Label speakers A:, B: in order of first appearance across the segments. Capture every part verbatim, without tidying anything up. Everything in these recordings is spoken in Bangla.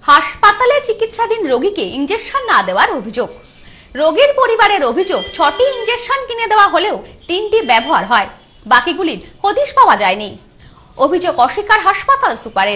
A: হাসপাতালে চিকিৎসাধীন রোগীকে ইনজেকশন না দেওয়ার অভিযোগ। রোগীর পরিবারের অভিযোগ, ছটি ইনজেকশন কিনে দেওয়া হলেও তিনটি ব্যবহার হয়, বাকিগুলির হদিশ পাওয়া যায়নি। অভিযোগ অস্বীকার হাসপাতাল সুপারের।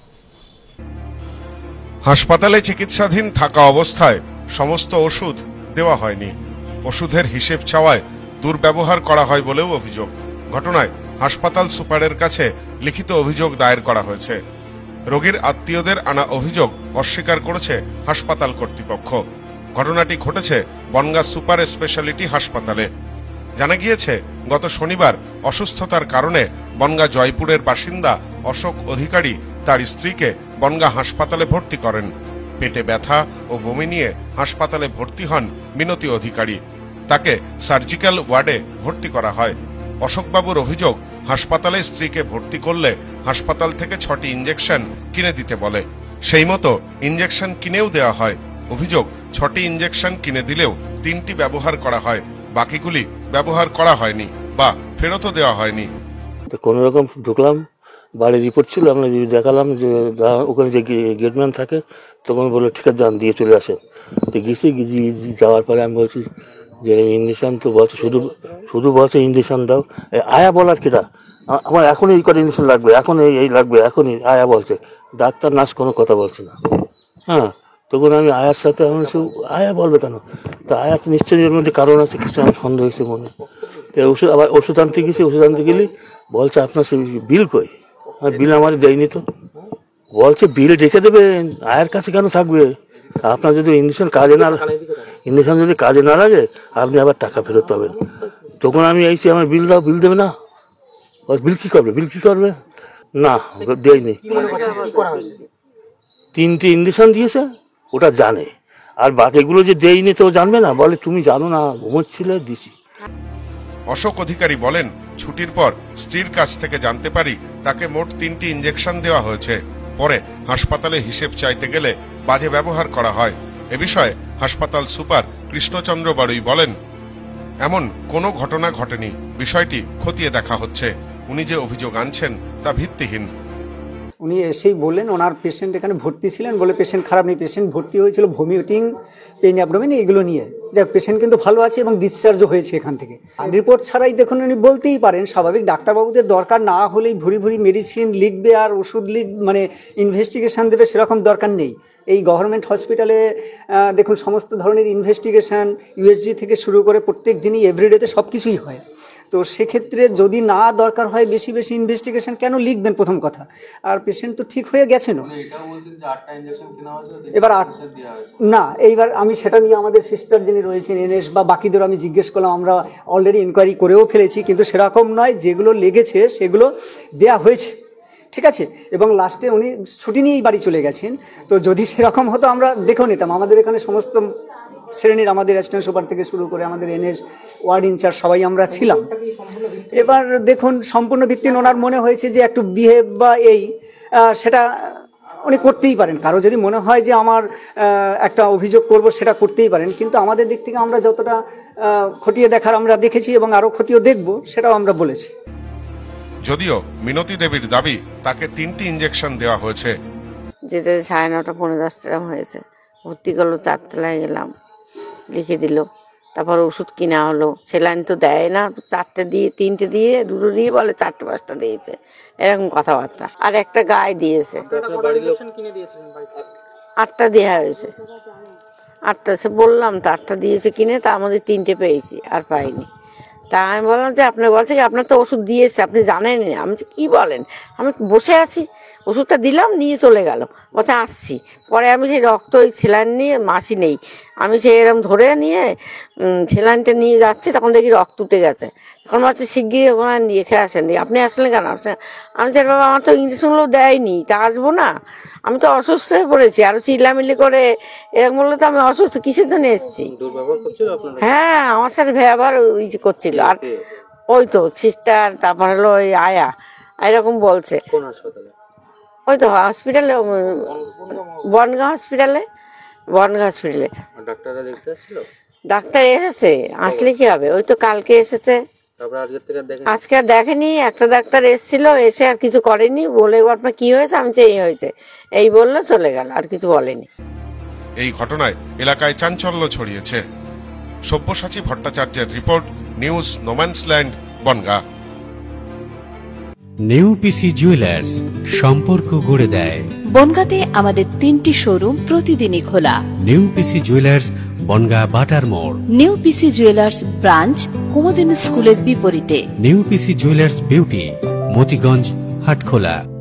B: হাসপাতালে চিকিৎসাধীন থাকা অবস্থায় সমস্ত ওষুধ দেওয়া হয়নি, ওষুধের হিসেব চাওয়ায় দুর্ব্যবহার করা হয় বলেও অভিযোগ। ঘটনায় হাসপাতাল সুপারের কাছে লিখিত অভিযোগ দায়ের করা হয়েছে। রোগীর আত্মীয়দের আনা অভিযোগ অস্বীকার করেছে হাসপাতাল কর্তৃপক্ষ। ঘটনাটি ঘটেছে বনগাঁ সুপার স্পেশালিটি হাসপাতালে। জানা গিয়েছে, গত শনিবার অসুস্থতার কারণে বনগাঁ জয়পুরের বাসিন্দা অশোক অধিকারী তার স্ত্রীকে বনগাঁ হাসপাতালে ভর্তি করেন। পেটে ব্যথা ও বমি নিয়ে হাসপাতালে ভর্তি হন মিনতি অধিকারী। তাকে সার্জিক্যাল ওয়ার্ডে ভর্তি করা হয়। অশোকবাবুর অভিযোগ, হাসপাতালে স্ত্রীকে ভর্তি করলে হাসপাতাল থেকে ছটি ইনজেকশন কিনে দিতে বলে, সেই মতো ইনজেকশন কিনেও দেওয়া হয়। অভিযোগ, ছটি ইনজেকশন কিনে দিলেও তিনটি ব্যবহার করা হয়, বাকিগুলি ব্যবহার করা হয়নি বা ফেরতও দেওয়া হয়নি।
C: কোন রকম ঢুকলাম, বাড়ির রিপোর্ট ছিল, আমরা দেখালাম যে ওখানে যে গেটম্যান থাকে, তখন বললো ঠিক আছে যান দিয়ে চলে আসেন। তো গেছি, যাওয়ার পরে আমি বলছি যে ইঞ্জেকশন তো বলছে, শুধু শুধু বলছে ইঞ্জেকশন দাও। আয়া বলার কিটা, আমার এখনই এই করে ইঞ্জেকশন লাগবে, এখন এই লাগবে, এখনই আয়া বলছে। ডাক্তার নার্স কোনো কথা বলছে না। হ্যাঁ, তখন আমি আয়ার সাথে আমি আয়া বলবে কেন, তো আয়া তো নিশ্চয়ই এর মধ্যে কারণ আছে, কিছু আমার সন্দেহ হয়েছে মনে। তো ওষুধ আবার ওষুধ আনতে গেছি, ওষুধ আনতে গেলে বলছে আপনার সে বিল কই, আর বিল আমার দেয়নি তো। বলছে বিল রেখে দেবেন, আয়ের কাছে কেন থাকবে, আপনার যদি ইঞ্জেকশন কাজে না ইঞ্জেকশন যদি কাজে না লাগে আপনি আবার টাকা ফেরত পাবেন। তখন আমি এইছি, আমার বিল দাও, বিল দেবে না। বিল কি করবে, বিল কি করবে না, দেয়নি। তিনটি ইঞ্জেকশন দিয়েছে, ওটা জানে, আর বাকিগুলো যে দেয়নি তো জানবে না, বলে তুমি জানো না, ঘুমোচ্ছিলে দিছি।
B: অশোক অধিকারী বলেন, ছুটির পর স্ত্রীর কাছ থেকে জানতে পারি তাকে মোট তিনটি ইনজেকশন দেওয়া হয়েছে। পরে হাসপাতালে হিসেব চাইতে গেলে বাজে ব্যবহার করা হয়। এ বিষয়ে হাসপাতাল সুপার কৃষ্ণচন্দ্র বাড়ুই বলেন, এমন কোনো ঘটনা ঘটেনি, বিষয়টি খতিয়ে দেখা হচ্ছে। উনি যে অভিযোগ আনছেন তা ভিত্তিহীন।
D: উনি এসেই বললেন ওনার পেশেন্ট এখানে ভর্তি ছিলেন, বলে পেশেন্ট খারাপ নেই, পেশেন্ট ভর্তি হয়েছিল ভমিটিং, পেইন অ্যাবডোমেন, এগুলো নিয়ে। যাক, পেশেন্ট কিন্তু ভালো আছে এবং ডিসচার্জও হয়েছে এখান থেকে। রিপোর্ট ছাড়াই দেখুন উনি বলতেই পারেন, স্বাভাবিক ডাক্তারবাবুদের দরকার না হলেই ভুরি ভুরি মেডিসিন লিখবে আর ওষুধ লিখ মানে ইনভেস্টিগেশন দেবে, সেরকম দরকার নেই। এই গভর্নমেন্ট হসপিটালে দেখুন সমস্ত ধরনের ইনভেস্টিগেশন ইউএসজি থেকে শুরু করে প্রত্যেক দিনই এভরিডেতে সব কিছুই হয়। তো সেক্ষেত্রে যদি না দরকার হয় বেশি বেশি ইনভেস্টিগেশন কেন লিখবেন প্রথম কথা। আর পেশেন্ট তো ঠিক হয়ে গেছেন। এবার না, এইবার আমি সেটা নিয়ে আমাদের সিস্টার যিনি রয়েছেন এনএস বা বাকিদের আমি জিজ্ঞেস করলাম, আমরা অলরেডি ইনকোয়ারি করেও ফেলেছি, কিন্তু সেরকম নয়, যেগুলো লেগেছে সেগুলো দেয়া হয়েছে, ঠিক আছে। এবং লাস্টে উনি ছুটি নিয়েই বাড়ি চলে গেছেন। তো যদি সেরকম হতো আমরা দেখেও নিতাম। আমাদের এখানে সমস্ত শ্রেণীর, আমাদের অ্যাসিস্ট্যান্ট সুপার থেকে শুরু করে আমাদের এনএস ওয়ার্ড ইনচার্জ সবাই আমরা ছিলাম। এবার দেখুন সম্পূর্ণ ভিত্তিহীন, ওনার মনে হয়েছে যে একটু বিহেভ বা এই সেটা উনি করতেই পারেন। কারো যদি মনে হয় যে আমার একটা অভিযোগ করব, সেটা করতেই পারেন, কিন্তু আমাদের দিক থেকে আমরা যতটা খতিয়ে দেখার আমরা দেখেছি এবং আরও খতিয়ে দেখব, সেটাও আমরা বলেছি।
B: যদিও মিনতি দেবীর দাবি তাকে তিনটি ইনজেকশন দেওয়া হয়েছে।
E: যেতে সাড়ে নটা পনেরো দশটা হয়েছে, ভর্তি করলো, চারতলায় গেলাম, লিখে দিল, তারপর ওষুধ কিনা হলো। সেলাইন তো দেয় না, চারটে দিয়ে তিনটে দিয়ে দুটো দিয়ে বলে চারটে পাঁচটা দিয়েছে, এরকম কথাবার্তা। আর একটা গায়ে দিয়েছে, আটটা দেওয়া হয়েছে, আটটা সে বললাম তো আটটা দিয়েছে কিনে, তার মধ্যে তিনটে পেয়েছি আর পাইনি। তা আমি বললাম যে আপনি বলছে কি আপনার তো ওষুধ দিয়েছে, আপনি জানেন না। আমি কি বলেন, আমি বসে আছি, ওষুধটা দিলাম, নিয়ে চলে গেল, বলছে আসছি। পরে আমি সেই রক্ত ওই সেলাইন নিয়ে, মাসি নেই, আমি সেই এরকম ধরে নিয়ে সেলাইনটা নিয়ে যাচ্ছি, তখন দেখি রক্ত উঠে গেছে। তখন বলছে শিগগিরই ওখানে নিয়ে খেয়ে আসেন। আপনি আসলেন কেন? আমি স্যার বাবা আমার তো ইঞ্জেকশনগুলো দেয়নি, তা আসবো না, আমি তো অসুস্থ হয়ে পড়েছি। আরো চিল্লামিল্লি করে এরকম বললো, তো আমি অসুস্থ, কিসের জন্য এসেছি? হ্যাঁ, আমার সাথে ব্যবহার ওই করছিল। আর ওই তো সিস্টার, তারপর হলো ওই আয়া, এরকম বলছে। ওই তো হসপিটালে, বনগাঁ হসপিটালে, বনগাঁ হসপিটালে ডাক্তার এসেছে। আসলে কি হবে, ওই তো কালকে এসেছে,
F: তারপর আজকের থেকে দেখেন
E: আজকে আর দেখেনি, একটা ডাক্তার এসেছিল, এসে আর কিছু করেনি, বলে আপনার কি হয়েছে, আমি যে এই হয়েছে এই বললো, চলে গেল, আর কিছু বলেনি।
B: এই ঘটনায় এলাকায় চাঞ্চল্য ছড়িয়েছে। সব্যসাচী ভট্টাচার্যের রিপোর্ট, নিউজ নোম্যান্সল্যান্ড, বনগাঁ।
G: নেউপিসি জুয়েলার্স, সম্পর্ক গড়ে দেয়।
H: বনগাঁতে আমাদের তিনটি শোরুম প্রতিদিনই খোলা।
G: নেউপিসি জুয়েলার্স, বনগাঁ বাটার মোড়।
H: নেউপিসি জুয়েলার্স ব্রাঞ্চ কুমুদিনী স্কুলের বিপরীতে।
G: নেউপিসি জুয়েলার্স বিউটি, মতিগঞ্জ, হাটখোলা।